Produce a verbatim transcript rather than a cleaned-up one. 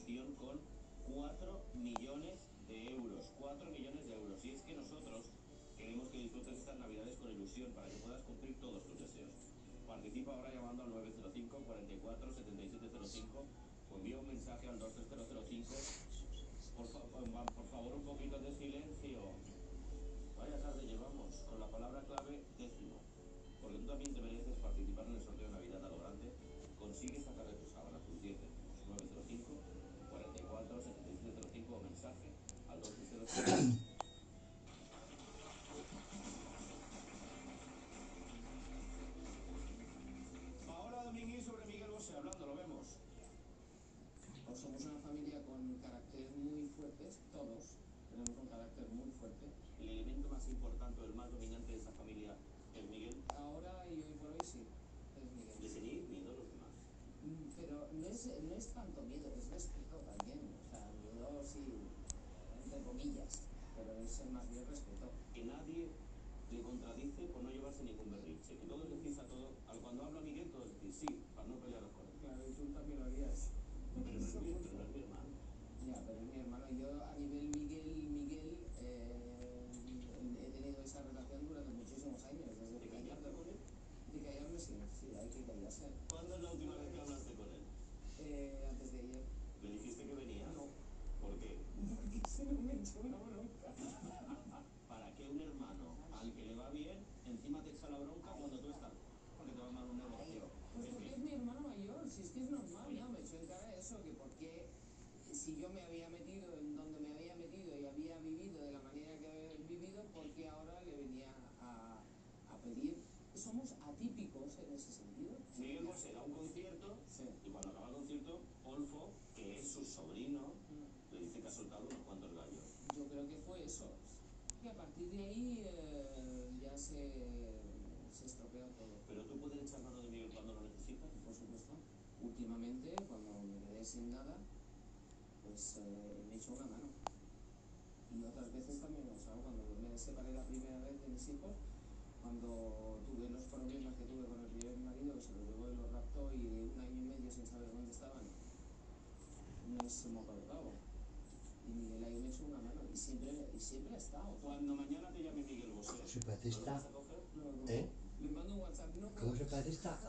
ilusión con cuatro millones de euros. cuatro millones de euros. Y es que nosotros queremos que disfrutes estas navidades con ilusión para que puedas cumplir todos tus deseos. Participa ahora llamando al nueve cero cinco, cuatro cuatro, siete siete cero cinco o envía un mensaje al dos tres cero cero cinco. Por, fa por favor, un poquito de silencio. Vaya tarde llevamos con la palabra clave décimo. Porque tú también te mereces participar en el sorteo de Navidad a lo grande. Consigue sacar de tu sábana tus diez décimos. nueve cero cinco, cuatro cuatro, siete siete cero cinco o mensaje al dos tres cero cero. Sobre Miguel Bosé hablando, lo vemos. Pues somos una familia con caracteres muy fuertes, todos tenemos un carácter muy fuerte. ¿El elemento más importante o el más dominante de esa familia es Miguel? Ahora y hoy por hoy sí, es Miguel. ¿Le tenéis miedo a los demás? Pero no es, no es tanto miedo, es respeto también. O sea, miedo sí, entre comillas, pero es más bien respeto. Que nadie le contradice por no llevarse ningún berrinche. Que todos decís a todo, cuando habla Miguel, todos decís sí, para no pelearos con él. Claro, y tú también lo harías. Pero no es mi, pero no es mi hermano. Ya, pero es mi hermano. Yo a nivel Miguel, Miguel, eh, he tenido esa relación durante muchísimos años. Desde ¿Te callaste con él? De callarme sí, sí, hay que callarse. ¿Cuándo es la última vez que hablaste con él? Eh, antes de ayer. ¿Le dijiste que venía? No. ¿Por qué? Porque si no me echó una bronca. Para que un hermano al que le va bien, encima te echa la bronca cuando tú estás, porque te va mal un negocio. Pues porque es mi hermano mayor, si es que es normal. Oye. No, me echó en cara eso, que porque si yo me había metido en donde me había metido y había vivido de la manera que había vivido, porque ahora le venía a, a pedir. Somos atípicos en ese sentido. Miguel Bosé da un concierto, sí. Y cuando acaba el concierto, Olfo, que es su sobrino, mm. le dice que ha soltado unos cuantos gallos. Yo creo que fue eso. Y a partir de ahí eh, ya se, se estropeó todo. ¿Pero tú puedes echar mano de Miguel cuando lo necesitas? Por supuesto. Últimamente, cuando me quedé sin nada, pues eh, me echó una mano. Y otras veces también, o sea, cuando me separé la primera vez de mis hijos, cuando tuve los problemas que tuve con el primer marido, que se los llevó y los raptó y un año y medio sin saber dónde estaban, no es moco de pavo. Y Miguel ahí me echó una mano y siempre, y siempre ha estado. Cuando mañana te llame Miguel Bosé, ¿Se parece esta? ¿lo vas a coger? No, no, ¿Eh? le mando un WhatsApp. No, ¿Cómo se parece esta?